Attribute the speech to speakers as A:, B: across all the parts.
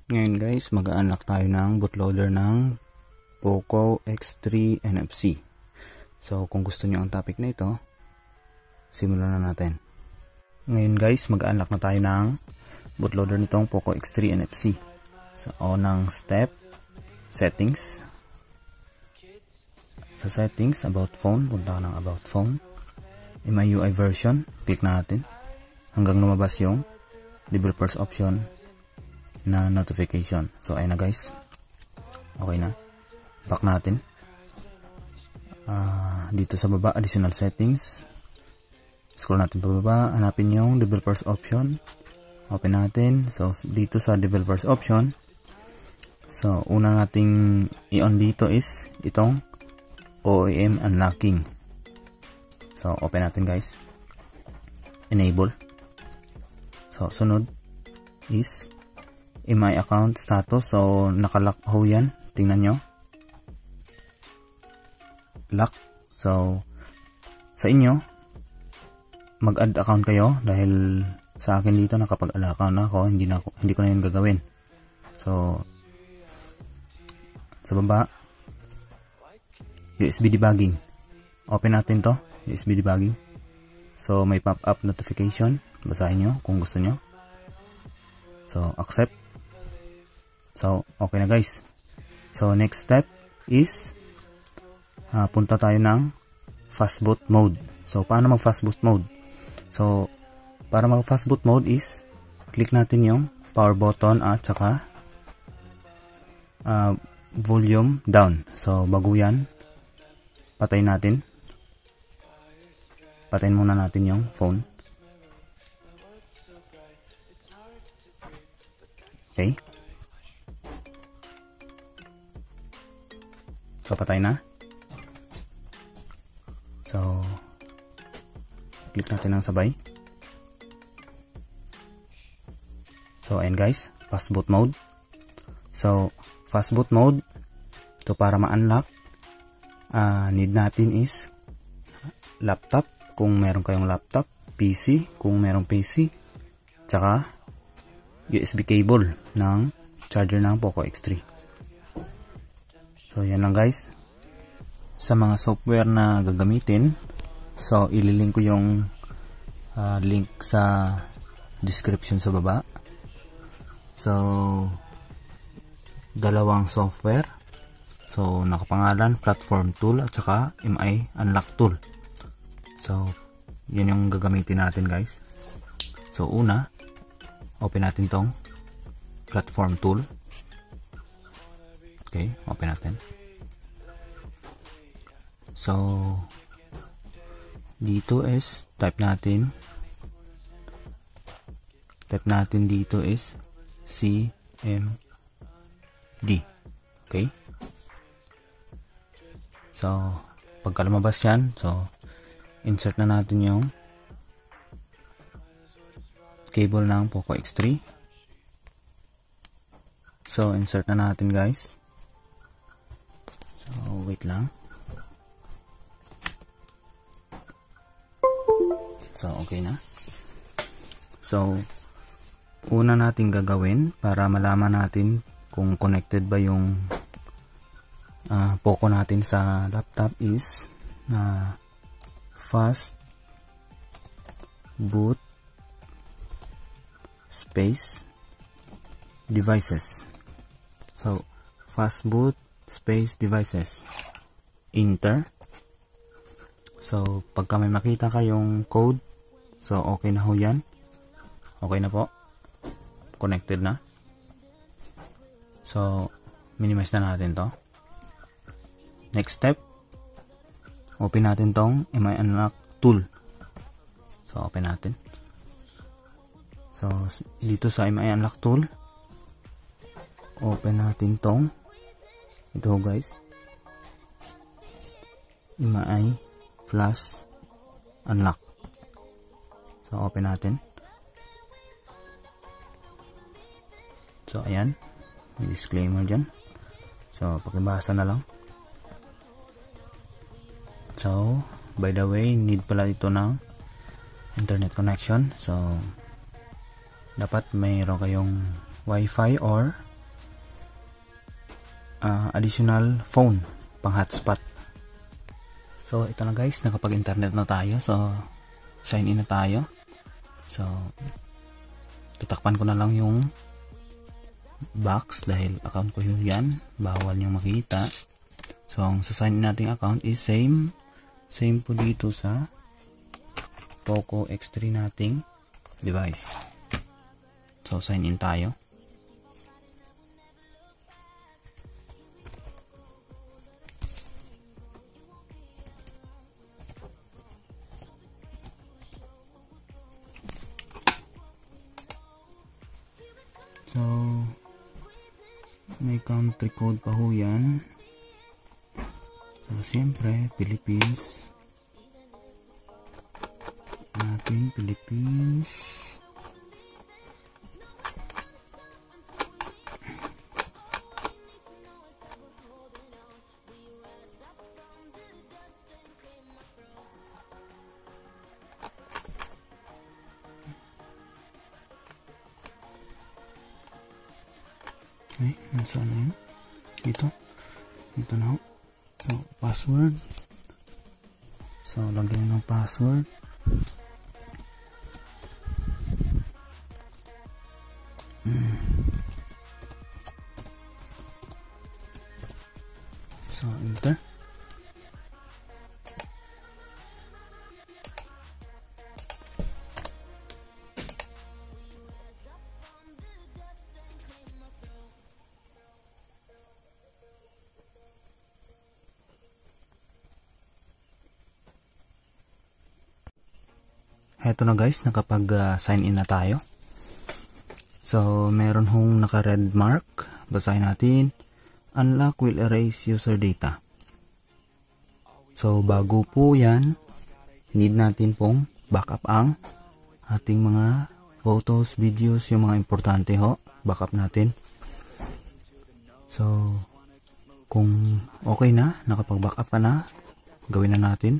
A: Ngayon guys, mag-unlock tayo ng bootloader ng Poco X3 NFC. So kung gusto nyo ang topic na ito, simulan na natin. Ngayon guys, mag-unlock na tayo ng bootloader nitong Poco X3 NFC. So unang step, settings. Sa settings, about phone, punta ka ng about phone. MIUI version, click natin hanggang lumabas yung developers option na notification. So ayun na guys, okay na. Back natin. Dito sa baba, additional settings, scroll natin pababa, hanapin yung developers option, open natin. So dito sa developers option, so una nating i-on dito is itong OEM unlocking. So open natin guys, enable. So sunod is my account status. So nakalock ho yan, tingnan nyo, lock. So sa inyo, mag-add account kayo, dahil sa akin dito nakapag-add account na ako, hindi ko na yun gagawin. So sa baba, USB debugging, open natin to, USB debugging. So may pop-up notification, basahin nyo kung gusto nyo. So accept. So okay na guys. So next step is punta tayo ng fastboot mode. So paano mag fastboot mode? So para mag fastboot mode is click natin yung power button at saka volume down. So bago yan, patayin natin. Patayin muna natin yung phone. Okay. So patay na. So click natin ng sabay. So ayan guys, fast boot mode. So fast boot mode, to para ma-unlock, need natin is laptop kung meron kayong laptop, PC kung merong PC, tsaka USB cable ng charger ng Poco X3. So yan lang guys. Sa mga software na gagamitin, so ililink ko yung link sa description sa baba. So dalawang software, so nakapangalan Platform Tool at saka MI Unlock Tool. So yun yung gagamitin natin guys. So una, open natin tong Platform Tool. Okay, open natin. So dito is type natin dito is CMD. Okay, so pagka lumabas yan, so insert na natin yung cable ng Poco X3. So insert na natin guys. So wait lang. So okay na. So una nating gagawin para malaman natin kung connected ba yung Poco natin sa laptop is fast boot space devices. So fast boot space devices, enter. So pagka may makita kayong code, so okay na ho yan. Okay na po, connected na. So minimize na natin to. Next step, open natin tong MI Unlock Tool. So open natin. So dito sa MI Unlock Tool, open natin tong ito guys, MI Flash Unlock. So open natin. So ayan, may disclaimer dyan, so pakibasa na lang. So by the way, need pala ito ng internet connection. So dapat mayroon kayong wifi or additional phone pang hotspot. So ito na guys, nakapag-internet na tayo. So sign in na tayo. So tutakpan ko na lang yung box dahil account ko yun yan, bawal nyo makita. So ang sa-sign in nating account is same po dito sa Poco X3 nating device. So sign in tayo. So may country code pa ho yan. So siyempre Philippines natin, Philippines. Okay, nasaan na yun? Dito na ho. So password. So lagyan ng password. So enter. Heto na guys, nakapag sign in na tayo. So meron hong naka red mark. Basahin natin. Unlock will erase user data. So bago po yan, need natin pong backup ang ating mga photos, videos, yung mga importante ho. Backup natin. So kung okay na, nakapag-backup ka na, gawin na natin.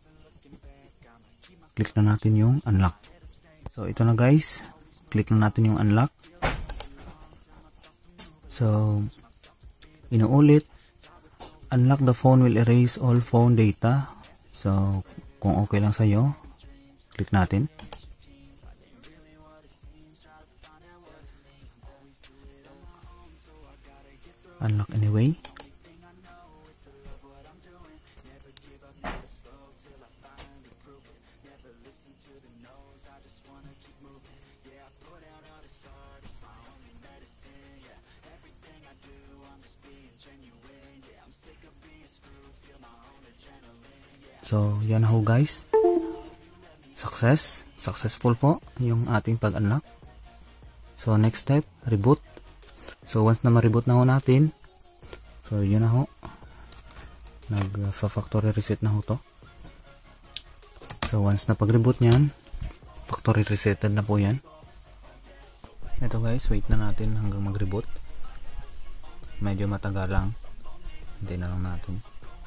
A: Click na natin yung unlock. So ito na guys, click na natin yung unlock. So inuulit, unlock the phone will erase all phone data. So kung okay lang sa'yo, click natin. Unlock anyway. So yan ho guys, successful po yung ating pag-unlock. So next step, reboot. So once na ma-reboot na ho natin, so yun na ho, nag-factory reset na ho to. So once na pag-reboot nyan, factory resetted na po yan. Ito guys, wait na natin hanggang mag-reboot. Medyo matagal lang, hindi na lang natin.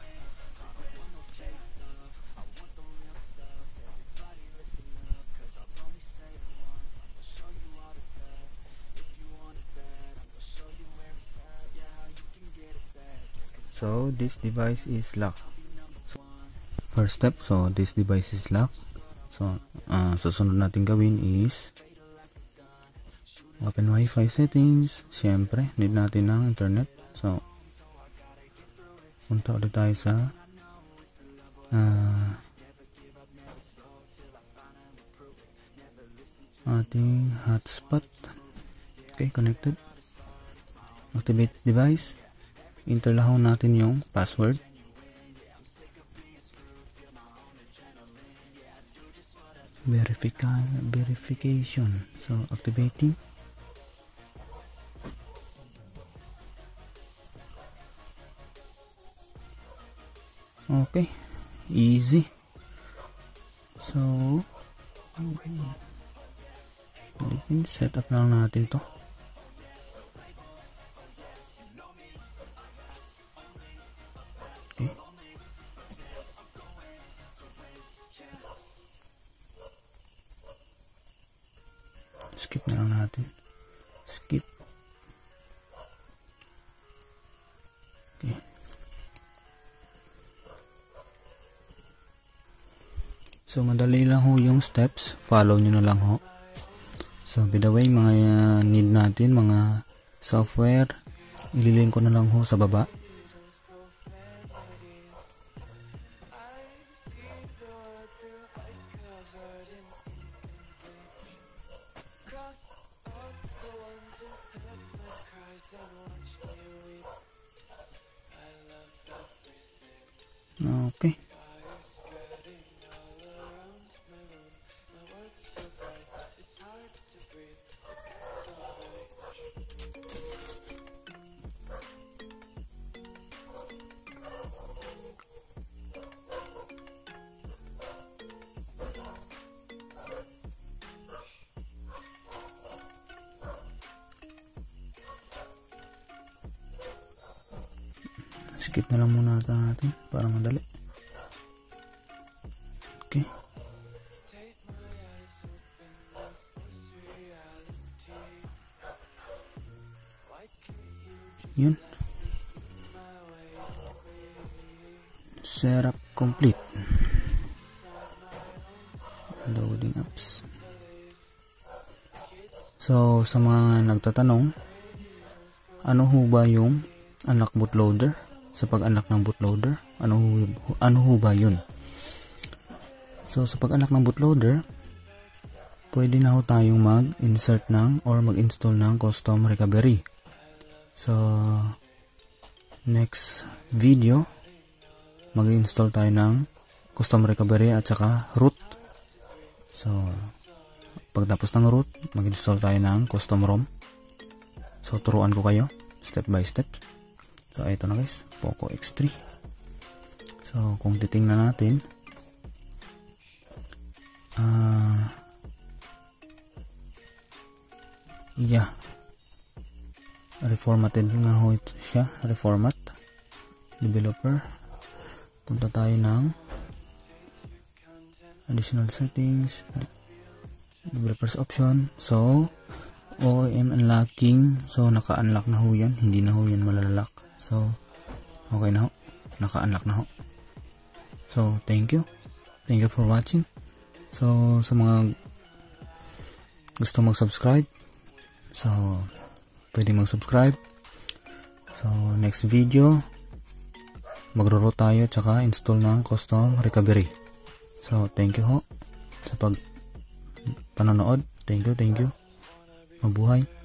A: So this device is locked. So, first step, so this device is locked. So susunod natin gawin is open Wi-Fi settings. Siyempre need natin ng internet. So punta ulit tayo sa ating hotspot. Okay, connected. Activate device. Enter lang natin yung password. Verification. So activating. Okay, easy. So set up lang natin to. Okay. Skip na lang natin. Skip. So madali lang ho yung steps, follow nyo na lang ho. So by the way, mga need natin, mga software, ililink ko na lang ho sa baba. Okay. Skip na lang muna natin para madali. Okay. Yun. Setup complete. Loading apps. So, sa mga nagtatanong, ano ho ba yung unlock bootloader? Sa pag-unlock ng bootloader, ano ho ba yun? So, sa pag-unlock ng bootloader, pwede na ho tayong mag-insert ng or mag-install ng custom recovery. So, next video, mag-install tayo ng custom recovery at saka root. So, pagtapos ng root, mag-install tayo ng custom ROM. So, turuan ko kayo step by step. So, ito na guys, Poco X3. So, kung titingnan natin, reformatted nga ho ito siya, reformat, developer, punta tayo ng additional settings, developers option. So, OEM unlocking, so naka-unlock na ho yan, hindi na ho yan malalak. So, okay na ho, naka-unlock na ho. So, thank you for watching. So, sa mga gusto mag-subscribe, so pwede mag-subscribe. So, next video, magro-root tayo tsaka install ng custom recovery. So, thank you ho sa panonood. Thank you. Mabuhay.